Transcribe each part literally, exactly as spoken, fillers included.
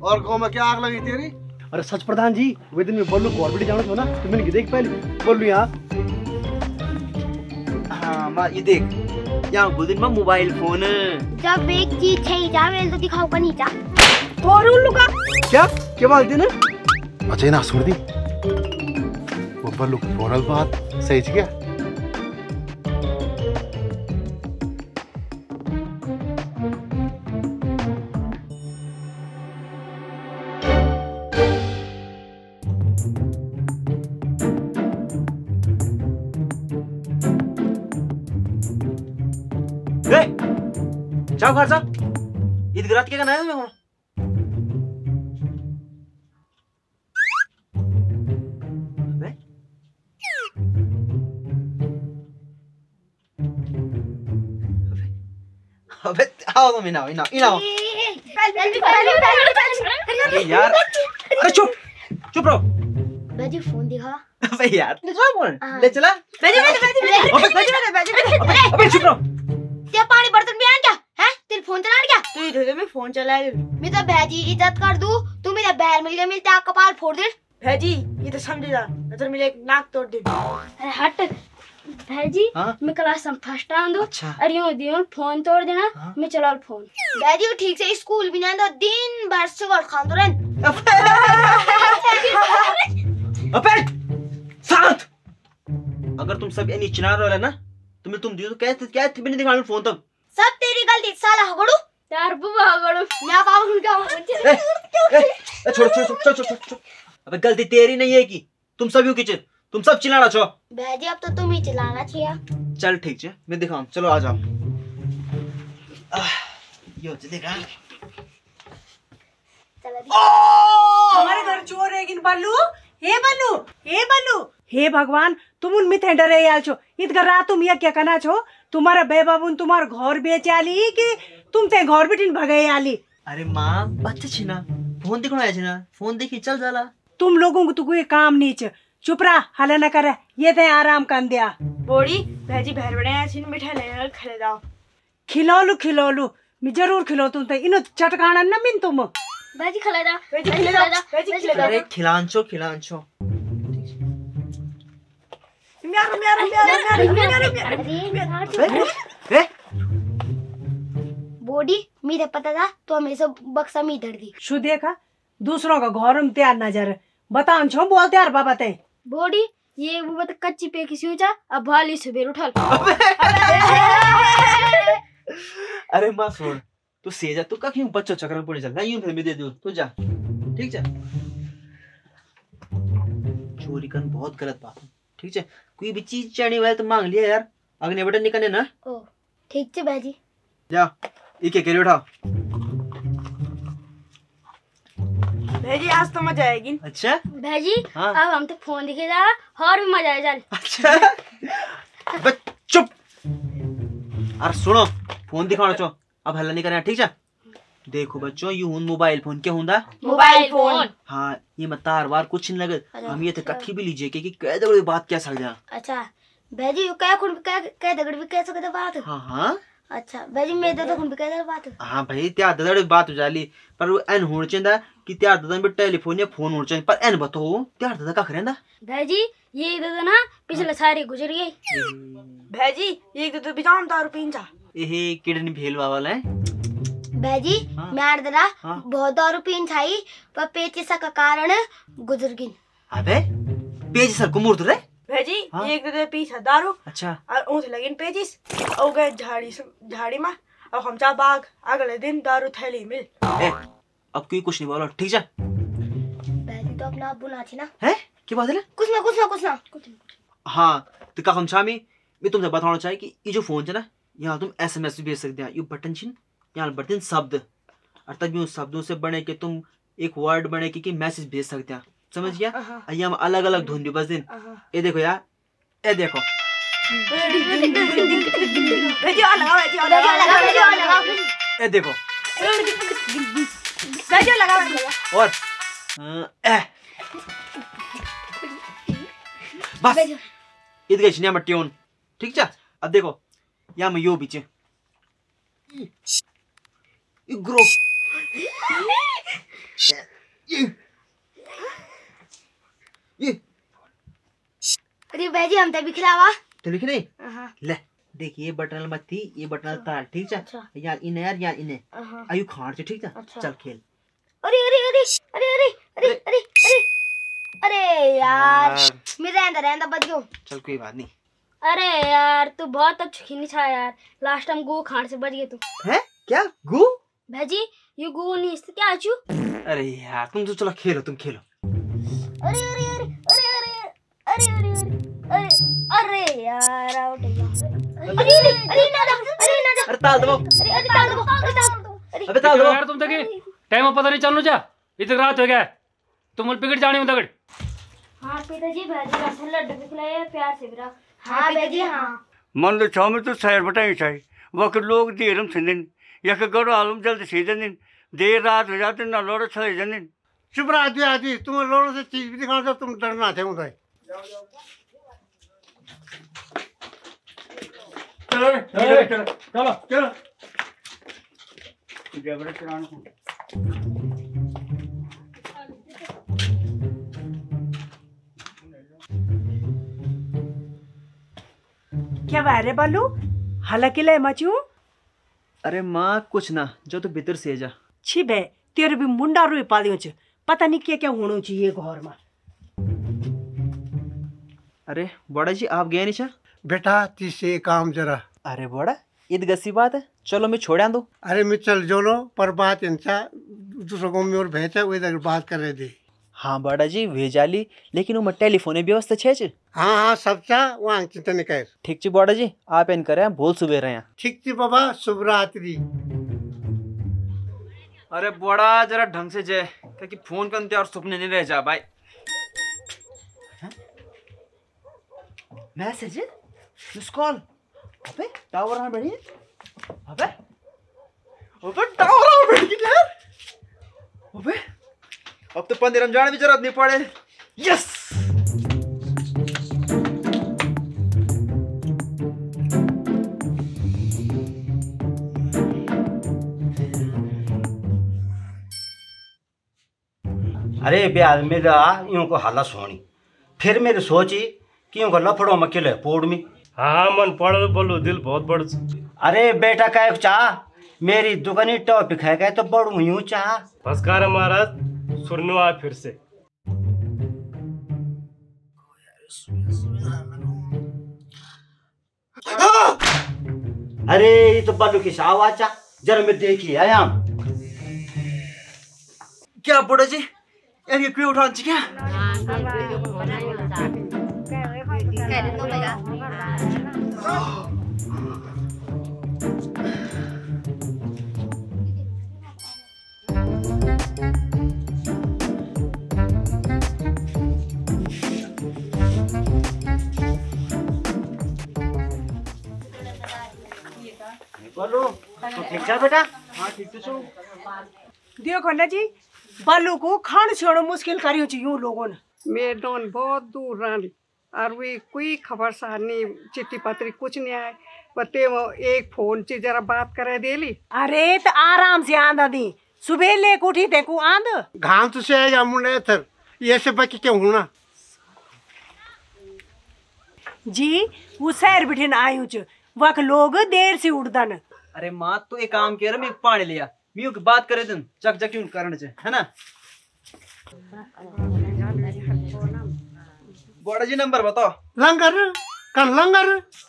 और गाँव में क्या आग लगी तेरी? अरे सच प्रधान जी, वे दिन में बोलू गौरबिटी जाना था ना, तो मैंने देख पहले बोलू यहाँ। हाँ माँ ये देख, यहाँ बोल में मोबाइल फोन। जब एक चीज है जा मैं तो दिखाओ का नहीं जा। और उन लोग क्या क्या बात है ना? अच्छा ना सुन दी वो बल्लू बोरल बात सही थी क्या? जाओ घर जाओ, ईद रात क्या करना है तुम्हें? अबे आओ तुम इनाओ इनाओ इनाओ। अरे यार, अरे चुप चुप रहो। बाजी फोन दिखा। अबे यार ले चला फोन, ले चला। बाजी बाजी बाजी बाजी बाजी बाजी। अबे चुप रहो। क्या पानी बर्तन में आ क्या? हैं? तेरे फोन चला क्या? तू ही धोते में फोन चला ले। मैं तो भाजी इज्जत कर दूं, तू मेरा बैर मिल गया मिलता कपाल फोड़ दे। भाजी ये तो समझेगा, नजर मिले नाक तोड़ दे। अरे हट भाजी, हाँ? मैं क्लास में फर्स्ट आऊं दो। अच्छा। अरे यूं दियो फोन तोड़ देना। हाँ? मैं चला फोन। भाजी वो ठीक से स्कूल भी ना तो दिन भर सिगरेट खान तो रहन। अबे साथ, अगर तुम सब यानी चिल्ला रहे हो ना, तुम्हें तुम दियो तो क्या क्या थे मैंने दिखाने फोन तब। सब तेरी गलती साला हगड़ू। यार बुआ हगड़ू। मैं काहूं क्या हूं? ए छोड़ छोड़ छोड़ छोड़ छोड़। अबे गलती तेरी नहीं है कि तुम सब यूं किचन तुम सब चिल्लाना छो। भाजी अब तो तुम ही चिल्लाना चाहिए। चल ठीक है मैं दिखाऊं, चलो आ जाओ। ये हो देखा हमारे घर चोर है किन बल्लू। हे बल्लू हे बल्लू हे भगवान, तुम उन मिथे डरे याल छो। इत घर रात तुम ये क्या करना छो? तुम्हारा बे बाबून तुम्हार घर बेच आली कि तुम ते घर बिटिन भगे आली? अरे माँ बच्चे छी ना, फोन दिखना है ना, फोन देखी चल जाला। तुम लोगों को तो कोई काम नहीं छ, चुप रहा, हला न करे, ये ते आराम कर दिया। बोड़ी भाजी भैर बड़े छिन मिठाई लेने खले जाओ। खिलौलू खिलौलू मैं जरूर खिलो तुम ते इनो चटकाना न मिन तुम। भाजी खिला जा। भाजी खिला जा, भाजी खिला जा। अरे खिलांचो खिलांचो। म्यारो म्यारो म्यारो म्यारो म्यारो। ए बॉडी मेरे पता था तो हमेशा बक्सा में धर दी। शु देखा दूसरों का घर में तैयार नजर बतान छो बोल तैयार बाबा ते। बॉडी ये वो बता कच्ची पे किसी ऊंचा अब भाली सुबेर उठल। अरे माँ छोड़ तू सेजा तू का क्यों बच्चों चक्कर में पड़ चल, यूं फिर मैं दे दूं तू जा ठीक है। चोरी करना बहुत गलत बात है ठीक है, कोई भी चीज चाहिए वाले तो मांग लिया यार, अगले बटन निकलने ना। ओ ठीक है भाजी। जा एक एक उठाओ। भाजी आज तो मजा आएगी। अच्छा भाजी हाँ? अब हम तो फोन दिखे जा और भी मजा आए चल। अच्छा बस चुप। अरे सुनो फोन दिखाना चो अब हल्ला नहीं करना ठीक है। देखो बच्चों यू हुन मोबाइल फोन क्या हुंदा? Mobile phone. हाँ ये मत तार वार कुछ नहीं लगे, हम ये थे कट्ठी भी लीजिए कि कह दे बात क्या सक जा। अच्छा भाजी क्या खुन क्या क्या दगड़ भी कैसे कहते बात। हाँ हाँ अच्छा भाजी मैं तो खुन भी कहते बात। हाँ भाई त्या ददड़ बात हो जाली पर वो एन होना चाहिए कि त्या ददन पे टेलीफोन या फोन होना चाहिए पर एन बताओ त्या ददा का करेंदा। भाजी ये ददा ना पिछले सारी गुजर गई। भाजी एक तो बिजाम दारू पींचा यही किडनी भेलवा वाला है। भाजी हाँ? मैं ददा हाँ? बहुत दारू पीन छाई पर पेचिसा का कारण गुजर गई। अबे पेज सर को मूर्त रे भाजी हाँ? एक तो पीछा दारू अच्छा और ऊँच लगिन पेचिस और गए झाड़ी झाड़ी में अब हम चा बाग अगले दिन दारू थैली मिल। ए अब कोई कुछ नहीं बोलो ठीक है। भाजी तो अपना आप बुना थी ना। है क्या बात है? कुछ ना कुछ ना कुछ ना कुछ ना। हाँ तो का हम छामी मैं तुमसे बताना चाहिए कि ये जो फोन है ना यहाँ तुम एसएमएस भी भेज सकते हैं। ये बटन छिन यहाँ बटन शब्द और तब यूँ शब्दों से बने के तुम एक वर्ड बने के कि मैसेज भेज सकते हैं समझ गया। यहाँ में अलग अलग धुन भी बस दिन ये देखो यार ये देखो ये देखो और ए बस इत गई यहाँ में ट्यून ठीक है। अब देखो यहाँ में यो बीचे ग्रो ये ये अरे भाई हम तभी खिलावा तो लिख नहीं हाँ ले देख ये बटन मत थी ये बटन तार ठीक है अच्छा। यार इन यार यार इन्हें हाँ। आयु खान से ठीक है अच्छा। चल खेल अरे अरे अरे अरे अरे अरे अरे अरे अरे यार मेरा रहता रहता बच गयो। चल कोई बात नहीं। अरे यार तू बहुत अच्छा खेलनी था यार लास्ट टाइम गो खान से बच गए तू। है क्या गु भाजी ये गो नहीं इससे क्या आचू। अरे यार तुम तो चलो खेलो तुम खेलो। अरे अरे अरे अरे अरे अरे अरे अरे अरे यार आउट हो गया। अरे अरे अरे ना अरे ना अरे ताल दबाओ अरे अरे ताल दो अरे ताल दो अरे अबे ताल दबाओ यार तुम तक टाइम पता नहीं चलनो जा इतनी रात हो गया तुम पिकट जाने में तगड़। हाँ पिताजी भाजी का ठंडा लड्डू खिलाया प्यार से बिरा। हाँ भाजी हाँ मन तो छाव में तो शहर बटाई चाहिए वक्त लोग देरम सिंधन यक गड़ो आलम जल्द सीधन देर रात हो जाते ना लोड़ छले जन चुप रहा आदि आदि तुम लोगों से चीज भी दिखाओ जब तुम डरना थे उधर। चलो चलो चलो चलो जबरे चलाना क्या बारे बल्लू हालांकि ले मचू अरे माँ कुछ ना जो तो भीतर से जा छी बे तेरे भी मुंडा रुई पालियो छ पता नहीं क्या क्या होना चाहिए घर में। अरे बड़ा जी आप गए नहीं छा बेटा तीसरे काम जरा। अरे बड़ा ईद गसी बात है चलो मैं छोड़ा दो। अरे मैं चल जोलो पर बात इनसा दूसरों को में और भेजा वो इधर बात कर रहे थे। हाँ बड़ा जी भेजाली लेकिन वो टेलीफोन व्यवस्था छे छ। हाँ हाँ सब चा वहाँ चिंता नहीं कर। ठीक ची बड़ा जी आप इन करे भूल सुबह रहे हैं। ठीक थी बाबा शुभ रात्रि। अरे बड़ा जरा ढंग से जय क्योंकि फोन करते और सुपने नहीं रह जा भाई। मैसेज मिस कॉल अबे टावर में बैठी अबे अबे टावर में बैठी यार अबे अब तो पंद्रह जाने भी जरूरत नहीं पड़े। यस अरे ब्याह मेरा यूं को हाला सोनी फिर मेरी सोची कि यूं को लफड़ों में किले पोड़ में। हाँ मन पड़ बोलो दिल बहुत बड़। अरे बेटा का चाह मेरी दुकानी टॉपिक है क्या तो बड़ू यूं चाह भस्कार महाराज सुननो आ फिर से अरे ये तो बल्लू की आवाज चा जरा मैं देखी आया क्या बड़ा जी यार ये क्यों उठान क्या बोलो तो ठीक है बेटा। हाँ ठीक तो छो देखो ना जी बल्लू को खान छोड़ो मुश्किल करियो छी यूं लोगों ने। मैं डोन बहुत दूर रानी और वे कोई खबर सा नहीं चिट्ठी पत्री कुछ नहीं आए बते वो एक फोन से जरा बात करे देली। अरे तो आराम से आंदा दी सुबह ले उठी ते को आंद घाम तो से आएगा मुंडे थर ये से बाकी क्यों होना जी वो शहर बिठिन आयु छ वक लोग देर से उठदन। अरे माँ तो एक काम किया मैं पानी लिया मैं की बात करे दिन चक चक क्यों करने से है ना। बड़ा जी नंबर बताओ। लंगर कल लंगर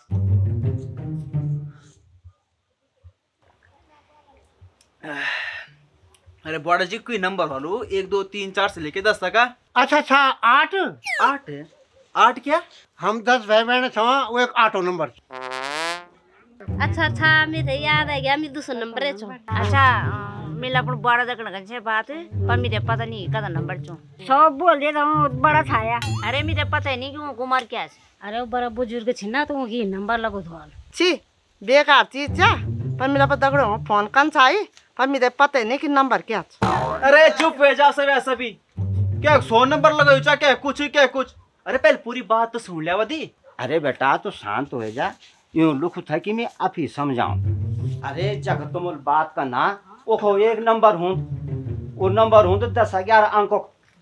अरे बड़ा जी कोई नंबर वालो एक दो तीन चार से लेके दस तक। अच्छा अच्छा आठ आठ है आठ क्या हम दस भाई बहन छवा वो एक आठो नंबर। अच्छा अच्छा मेरे याद आ गया मेरे दूसरा नंबर है चो। अच्छा मेरा अपन बड़ा दकड़ का छे बात पर मेरे पता नहीं कदा नंबर चो सब बोल दे तो बड़ा छाया। अरे मेरे पता ही नहीं कि वो कुमार क्या है। अरे वो बड़ा बुजुर्ग छी ना तो की नंबर लगो धोल छी बेकार चीज जा पर मेरा पता करो फोन कन छाई पर मेरे पता नहीं कि नंबर क्या है। अरे चुप हो जा सब ऐसा भी क्या सौ नंबर लगाओ चा क्या कुछ क्या कुछ। अरे पहले पूरी बात तो सुन लिया वदी। अरे बेटा तो शांत हो जा यूं लुक था कि मैं आप ही समझाऊं। अरे जग तुम बात का ना ओखो एक नंबर हूँ वो नंबर हूँ तो दस ग्यारह अंकों।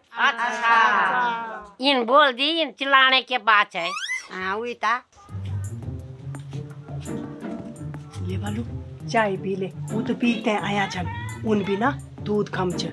अच्छा इन बोल दी इन चिल्लाने के बात है। हाँ वही था। ले बालू चाय पी ले, वो तो पीते हैं आया छन उन बिना दूध कम छ।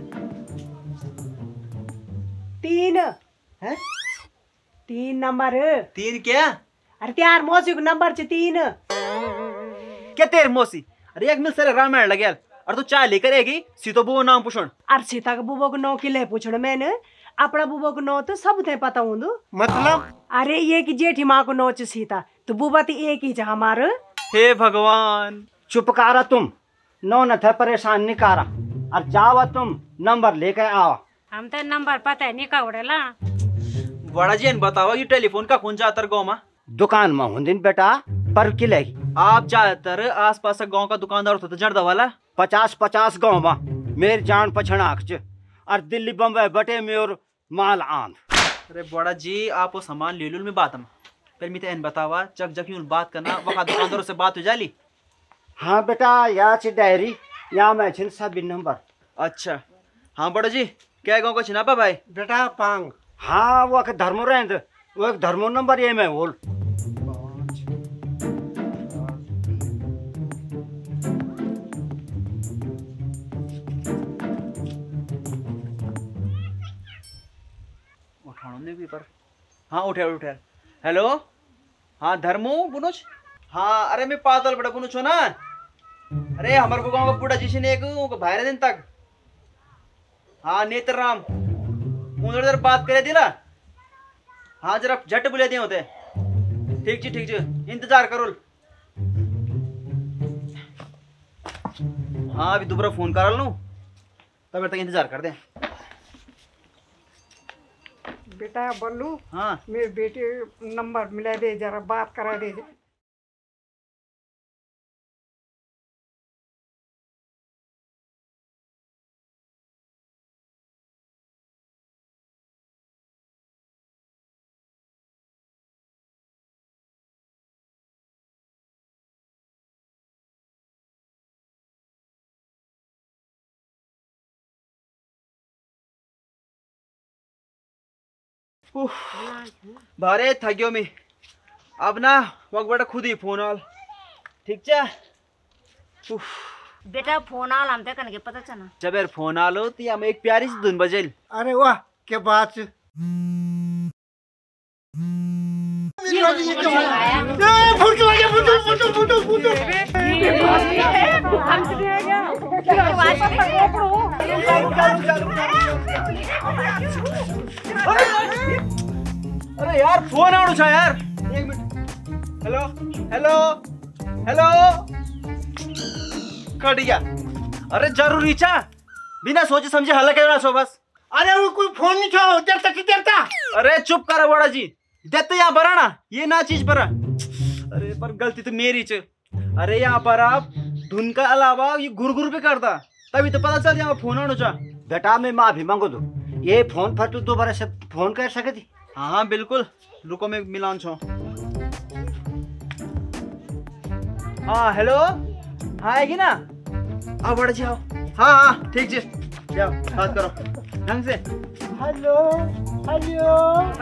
तीन हैं? तीन नंबर तीन क्या? अरे त्यार मौसी को नंबर छ तीन। क्या तेर मौसी? अरे एक मिल सर रामायण लगेल और तू चाय लेकर आएगी सीतो बुआ नाम पूछण। अरे सीता का बुबो को नौ किले पूछण मैंने अपना बुबो को नौ तो सब थे पता हूँ। मतलब अरे ये की जेठी माँ को नौ च सीता तो बुबा तो एक ही छ हमार। हे भगवान चुप कारा तुम नौ न थे परेशान निकारा और जावा तुम नंबर लेकर आओ। हम तो नंबर पता है नहीं का उड़ेला। बड़ा जी बतावा ये टेलीफोन का कौन जातर गाँव में? दुकान में हुंदिन बेटा पर किले आप ज्यादातर आस पास गाँव का दुकानदार होता जर्दा वाला पचास पचास गाँव में मेरी जान पछनाक च और दिल्ली बम्बई बटे में और माल आंध। अरे बड़ा जी आप वो सामान ले लो में बात हम फिर मैं तो बतावा चक जक यूं बात करना वहाँ दुकानदारों से बात हो जाली। हाँ बेटा यहाँ से डायरी यहाँ में छिन सभी नंबर। अच्छा हाँ बड़ा जी क्या गाँव का छिनापा भाई? बेटा पांग। हाँ वो एक धर्मो रहें वो एक धर्मो नंबर ये में बोल। उठाने भी पर हाँ उठे उठे। हेलो हाँ धर्मो बुनुच। हाँ अरे मैं पातल बड़ा बुनुच हो ना। अरे हमारे को गाँव का बूढ़ा जिसे ने एक बाहर दिन तक हाँ नेत्र राम उधर उधर बात करे दिला। हाँ जरा झट बुले दिए होते। ठीक जी ठीक जी इंतजार करो। हाँ अभी दोबारा फोन कर लूँ तब तक इंतजार कर दे। बेटा बल्लू हाँ मेरे बेटे नंबर मिला दे जरा बात करा दे। भारे थक्यो मैं अब ना वक्त बेटा खुद ही फोन आल ठीक चा। बेटा फोन आल हम तक के पता चला जब यार फोन आलो तो हम एक प्यारी सी धुन बजेल। अरे वाह क्या बात है। अरे यार फोन आउट छा यार एक minute. Hello hello hello cut गया। अरे जरूरी छा बिना सोचे समझे हल्ला करना सो बस। अरे वो कोई फोन नहीं था देर तक देर था। अरे चुप करो बड़ा जी देते यहाँ पर ना ये ना चीज पर। अरे पर गलती तो मेरी च। अरे यहाँ पर आप धुन का अलावा ये गुर गुर भी करता तभी तो पता चल यहाँ फोन आना चाह। बेटा मैं माफी मांगो दो ये फोन पर तू दोबारा से फोन कर सके थी। हाँ हाँ बिल्कुल रुको मैं मिलान छो। हाँ हेलो हाँ आएगी ना आओ बड़ा जी आओ। हाँ हाँ ठीक जी जाओ बात करो ढंग से। हेलो हेलो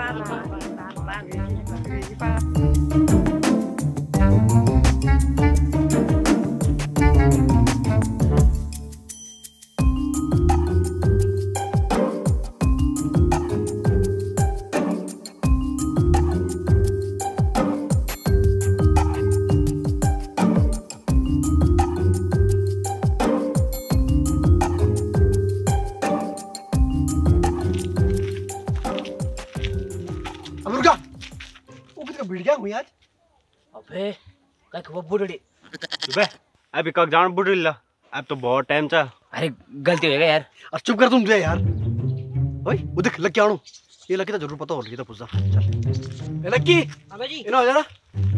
हुई आज। अबे काय खबर बुढ़ड़ी बे अभी कब जान बुढ़ड़ी ला अब तो बहुत टाइम था। अरे गलती हो गया यार। और चुप कर तुम दे यार। ओए वो देख लग क्या आणो ये लकी तो जरूर पता हो रही था पूछा। चल ए लकी हां भाई इना हो जरा।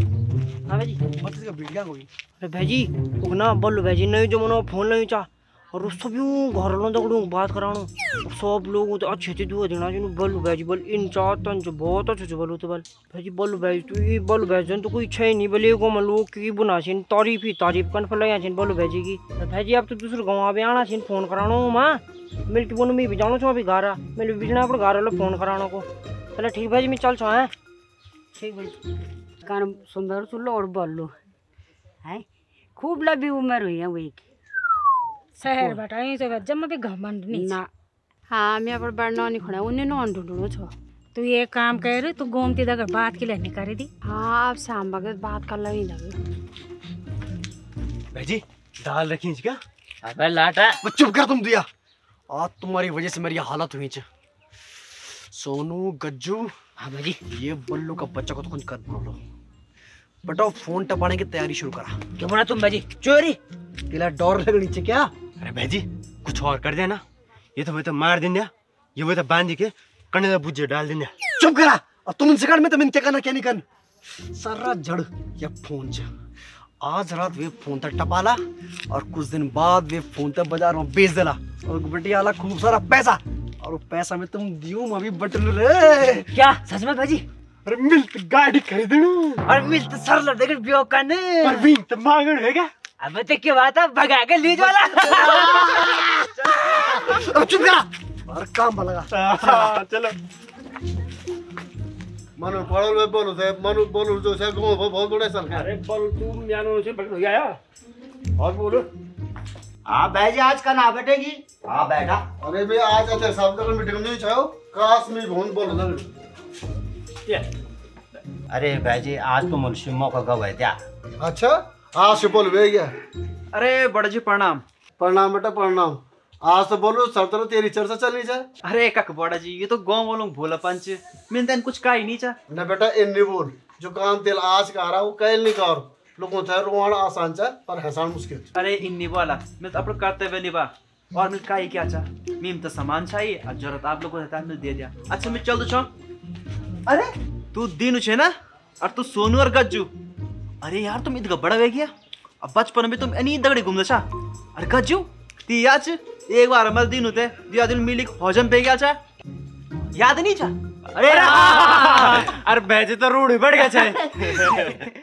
हां भाई मत इसका वीडियो हुई। अरे भाई ओ ना बोलो भाई नहीं जो मनो फोन नहीं चा और सब यूं घर लो दगड़ू बात कराणो सब लोग तो अच्छे अच्छे दुआ देना जिन बल्लू भाई बल इन चार तन जो बहुत अच्छे से बल्लू तो बल भाई बल्लू भाई तो ये बल्लू भाई जन तो कोई छै नहीं बले को मन लोग की बुना छिन तारीफ ही तारीफ कन फलाया छिन बल्लू भाई जी की भाई जी आप तो दूसरे गांव आवे आना छिन फोन कराणो मां मिल के बोनो मैं भी जानो छो अभी घर मिल बिजना पर घर वाला फोन कराणो को चलो ठीक भाई जी मैं चल छो हैं ठीक भाई कान सुंदर सुल्लो और बल्लू है खूब लंबी उम्र हुई है वही शहर बटाई तो जम्मा भी घमंड नहीं ना हाँ मैं पर बढ़ना नहीं खड़ा उन्हें नॉन ढूंढो छो तू ये काम कर तू गोमती दगर बात के लिए नहीं करी दी हाँ आप शाम वक्त बात कर लो लगे भाई दाल रखी क्या अबे लाटा वो चुप कर तुम दिया आज तुम्हारी वजह से मेरी हालत हुई है सोनू गज्जू हाँ भाई ये बल्लू का बच्चा को तो कुछ कर बोलो बटाओ फोन टपाने की तैयारी शुरू करा क्यों बना तुम भाई चोरी तेरा डर लगनी चाहिए क्या अरे भाई कुछ और कर देना ये तो वो तो मार देंगे ये वो तो बांध के कने बुझे डाल देंगे चुप करा अब तुम इनसे कर मैं तुम क्या करना क्या नहीं करना सारा जड़ या फोन च आज रात वे फोन तक टपाला और कुछ दिन बाद वे फोन तक बाजार में बेच देला और बटी आला खूब सारा पैसा और वो पैसा में तुम दियो मैं भी बटल रे क्या सच में भाजी अरे मिल तो गाड़ी खरीदणू और मिल तो सर लड़ देकर बियो करने पर भी तो मांगण है क्या अब ते क्या बात है भगा के लीज वाला अब चुप करा और काम पर लगा चलो मनु पढ़ो में बोलो से मनु बोलो जो से गांव बहुत बड़ा सरकार अरे बोल तू म्यानो से पकड़ गया और बोलो हाँ भाई जी आज का ना बैठेगी हाँ बैठा अरे भाई आज आते सब का मीटिंग नहीं छाओ काश में फोन बोलो ना अरे भाई जी आज तो मुझसे मौका गवाए क्या अच्छा आज से बोल वे गया अरे बड़ा जी प्रणाम प्रणाम बेटा प्रणाम आज तो बोलो सब तरह तेरी चर्चा चलनी चाहिए अरे कक बड़ा जी ये तो गांव वालों भोला पंच मैं तेन कुछ का ही नहीं चा न बेटा इन्नी बोल जो काम तेल आज का रहा वो कैल नहीं कर लोगों चाहे रोवाना आसान चा पर हसान मुश्किल अरे इन्नी वाला मैं तो अपना कर्तव्य निभा और मैं का ही क्या चा मीम तो सामान चाहिए और जरूरत आप लोगों को मैं दे दिया अच्छा मैं चल दो छो अरे तू दीनू छे ना और तू सोनू और गज्जू अरे यार तुम इतना बड़ा वे गया अब बचपन में तुम इन्हीं दगड़ी घूमना चा अरे गज्जू ती याद एक बार हमारे दिन होते दिया दिन मिली हजम पे गया चा याद नहीं चा अरे अरे बैजे तो रूढ़ी बढ़ गया चाहे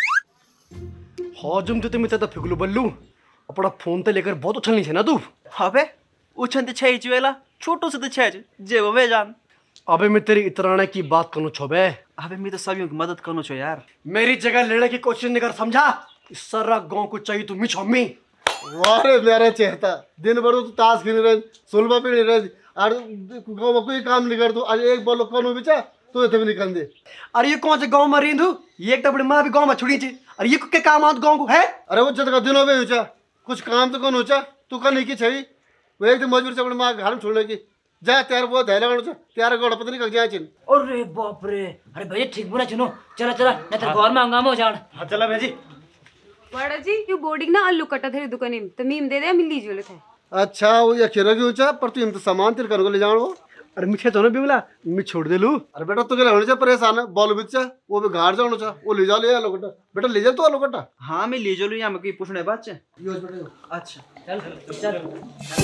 हजम तो तुम इतना फिकलू बल्लू अपना फोन तो लेकर बहुत उछल नहीं है ना तू अबे उछन तो छह चुएला छोटू से तो छह जे वे जान अबे मैं तेरी इतराने की बात करूँ छोबे अबे मैं तो सभी की मदद करूँ छो यार मेरी जगह लेने की कोशिश नहीं कर समझा इस सारा गांव को चाहिए तू मिछ मम्मी वाह रे मेरा चेहता दिन भर तो ताश खेल रहे सुलभा पे रहे और गांव में कोई काम नहीं कर तू आज एक बोलो कौन बिचा तो इतने भी निकल दे अरे ये कौन से गांव में रही तू ये एक तो बड़ी माँ भी गांव में छुड़ी थी अरे ये क्या काम आत गांव को है अरे वो जगह दिनों में ऊंचा कुछ काम तो कौन ऊंचा तू का नहीं की छही वो एक दिन मजबूर से अपनी माँ घर में छोड़ने की जा त्यार वो धैला गणो त्यार गोड़ पता नहीं कब जाए चिन अरे बाप रे अरे भैया ठीक बोला चुनो चला चला नहीं तो घर में हंगामा हो जान हाँ चला भाई जी बड़ा जी यू बोर्डिंग ना आलू कटा थे दुकान में तो मीम दे दे मिल लीजिए थे अच्छा वो या खीरा की ऊंचा पर तू इम तो सामान तेरे कर ले जानो अरे मिठे तो ना बिमला मैं छोड़ दे लू अरे बेटा तू के होने से परेशान है बॉल बिचा वो भी घर जानो चा वो ले जा ले आलो कटा बेटा ले जा तू आलो कटा हाँ मैं ले जालू यहाँ में पूछने बात चे यूज बेटा अच्छा चल चल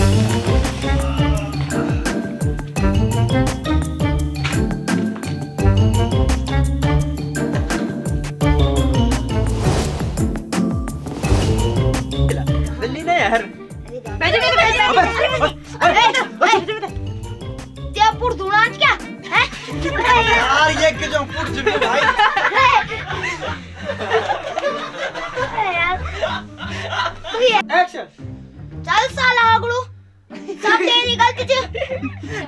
यार बैठे बैठे बैठे क्या पुर दूना आज क्या है यार ये के जो पुर जुबे भाई यार एक्शन चल साला अगड़ू सब तेरी गलती थी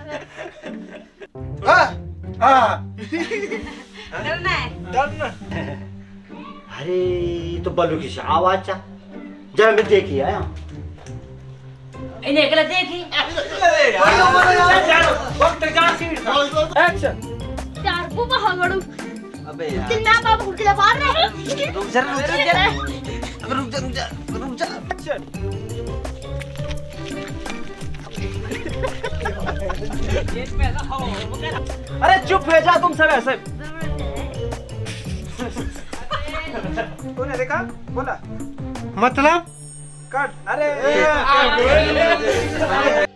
हां हां डरना है डरना अरे तो बल्लू की आवाज चा जरा मैं देखी आया इन्हें अकेला देखी वक्त जान सी एक्शन यार बुबा हगड़ू अबे यार तिन मैं बाबू को खिला मार रहे रुक जा रुक जा रुक जा रुक जा रुक जा एक्शन अरे चुप है जा तुम सब ऐसे तूने देखा बोला मतलब कट अरे